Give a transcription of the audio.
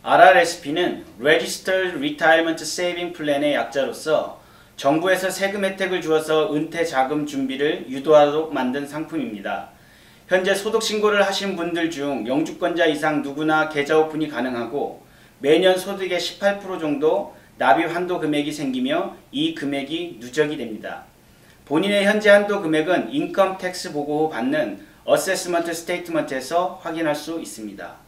RRSP는 Registered Retirement Saving Plan의 약자로서 정부에서 세금 혜택을 주어서 은퇴 자금 준비를 유도하도록 만든 상품입니다. 현재 소득 신고를 하신 분들 중 영주권자 이상 누구나 계좌 오픈이 가능하고 매년 소득의 18% 정도 납입 한도 금액이 생기며 이 금액이 누적이 됩니다. 본인의 현재 한도 금액은 인컴 텍스 보고 후 받는 어세스먼트 스테이트먼트에서 확인할 수 있습니다.